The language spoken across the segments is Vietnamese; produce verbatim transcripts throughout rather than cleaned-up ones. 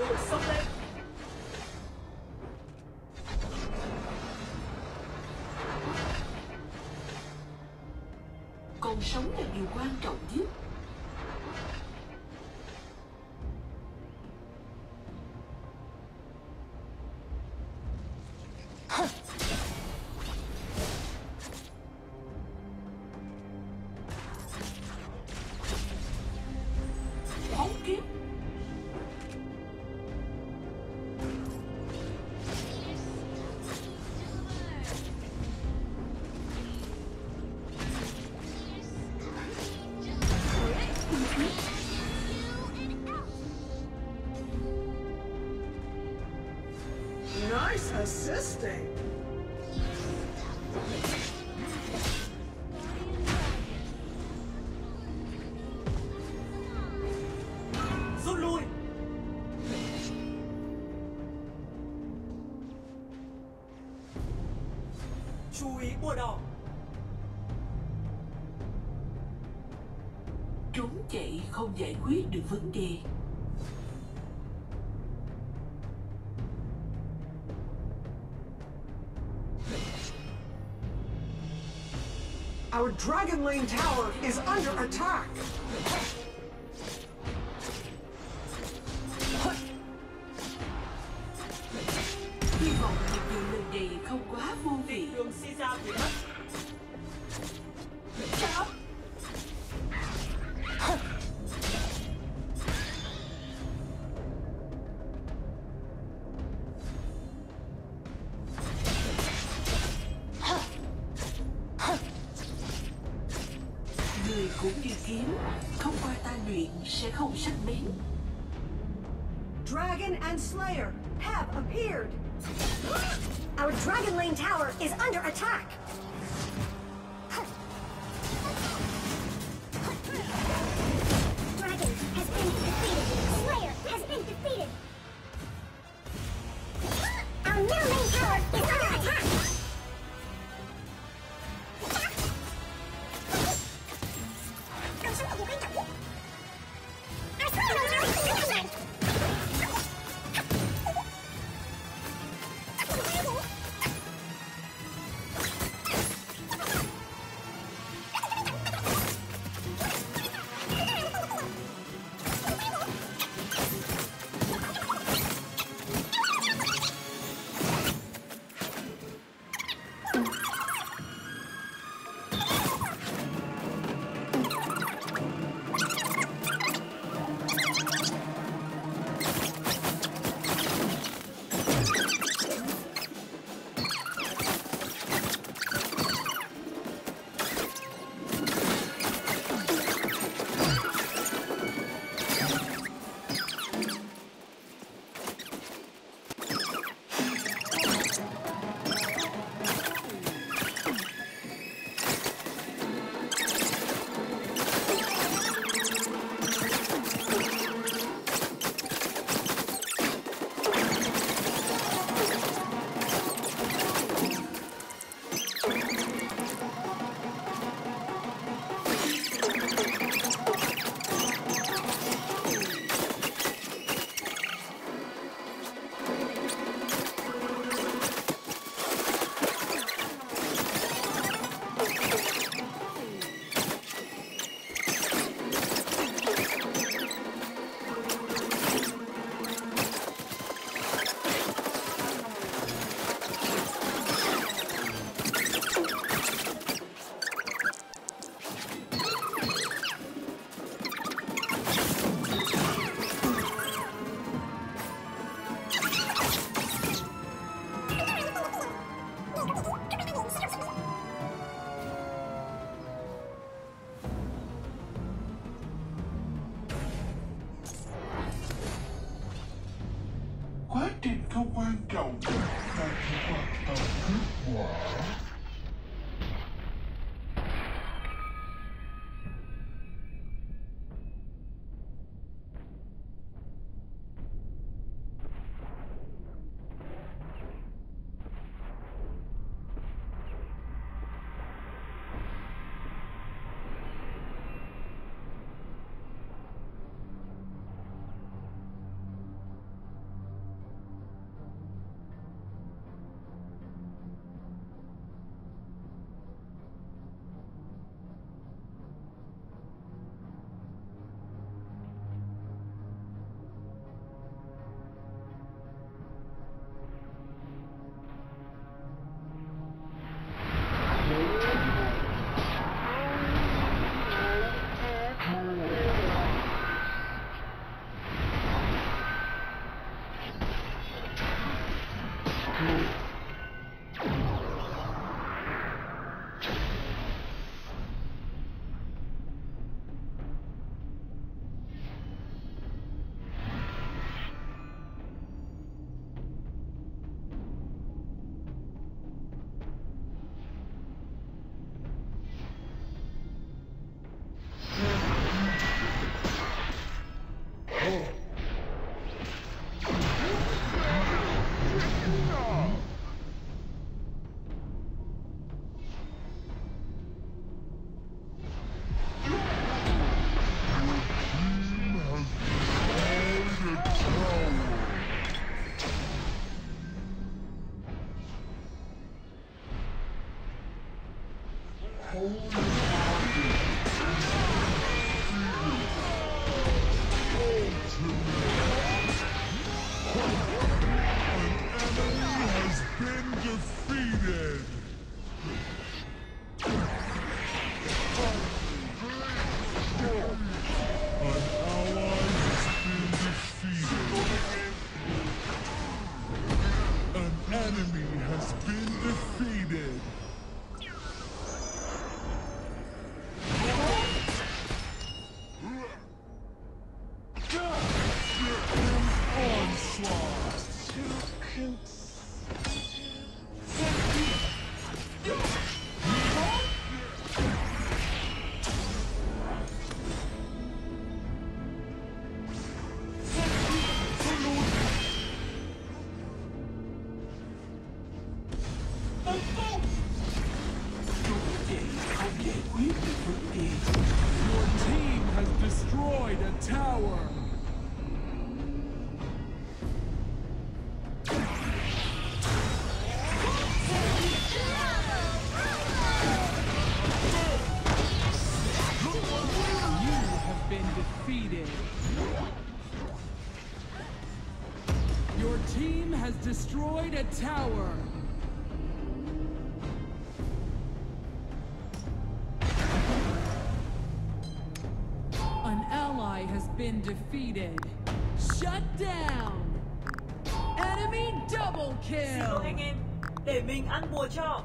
đội xông lên. Còn sống là điều quan trọng nhất. Phóng kiếm. Nice assisting. Rút lui. Chú ý bùa đỏ. Trốn chạy không giải quyết được vấn đề. Our Dragon Lane tower is under attack. Hy vọng nhiệm vụ lần này không quá vô vị. Đường si ra bị mất. Chào. Người cũng như kiếm, không qua ta luyện sẽ không sắc bén. Dragon and Slayer have appeared. Our Dragon Lane tower is under attack. Dragon has been defeated. Slayer has been defeated. Our middle lane tower is under attack. Quá trình không quan trọng, ta chỉ quan tâm kết quả. destroyed a tower. An ally has been defeated. Shut down. Enemy double Xin lỗi kill. anh em, để mình ăn bùa cho.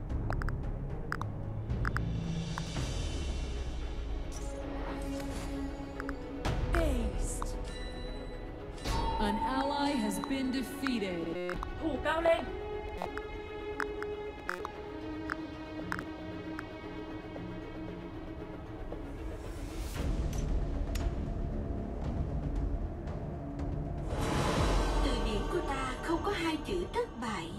Aced. An ally has been defeated. Thủ cao lên. Từ điển của ta không có hai chữ thất bại.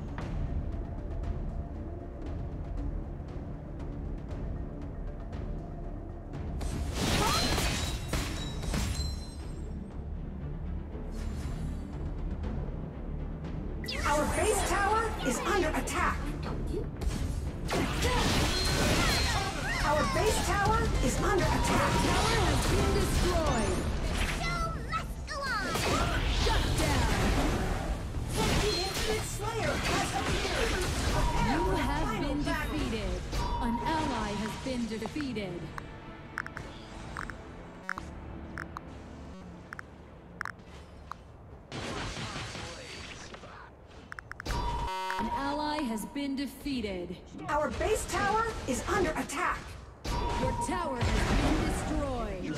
Our base tower is under attack. Our base tower is under attack. Tower has been destroyed. Shut down. The Infinite Slayer has appeared. Prepare You for the have final been battle. defeated. An ally has been defeated. An ally has been defeated. Our base tower is under attack. Your tower has been destroyed.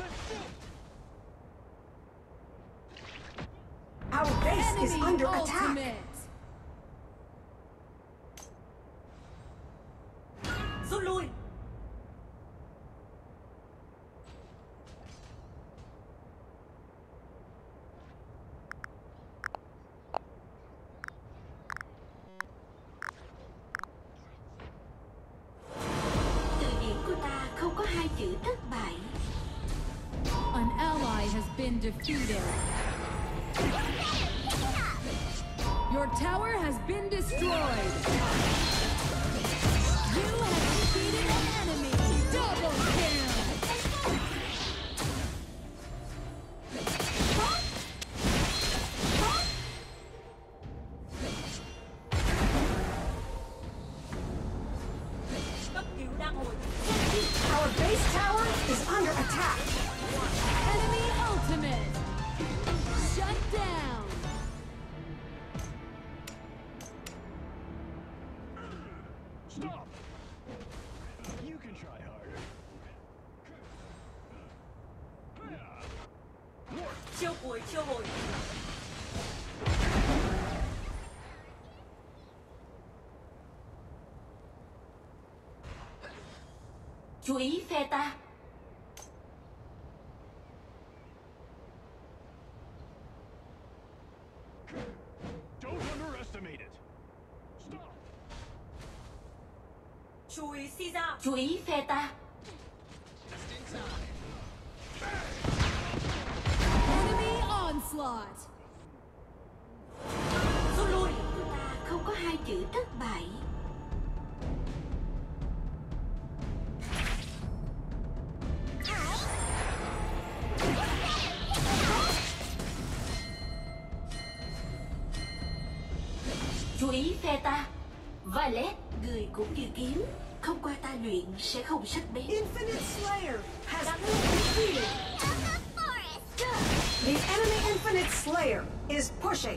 Our base is Enemy under attack. ultimate. Rút lui. Từ điển của ta không có hai chữ thất bại. An ally has been defeated. Your tower has been destroyed. You have defeated an enemy. Double kill. Cấp cứu đang hồi. Our base tower is under attack. Enemy ultimate. Shut down. Stop! You can try harder. Chiêu cuối chiêu hồi. Chú ý phe ta. Don't underestimate it. Stop! Chú ý si ra. Chú ý phe ta. Enemy onslaught. Rút lui. Của ta không có hai chữ thất bại. Chú ý phe ta. Violet, người cũng như kiếm. Không qua ta luyện sẽ không sắc bén. Infinite Slayer has been defeated. The enemy Infinite Slayer is pushing.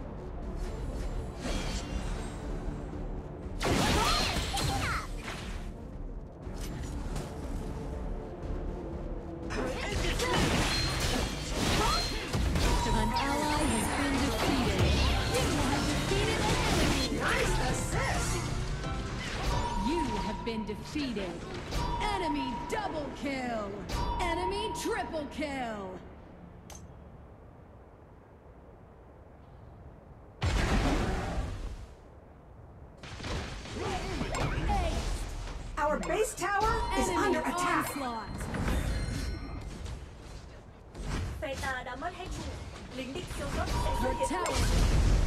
An ally has been defeated. You have defeated an enemy. Nice assist. You have been defeated. Enemy double kill. Enemy triple kill. Our base tower is Enemy under attack. onslaught. Phe ta đã mất hết trụ. Lính địch siêu cấp sẽ xuất Your hiện. tower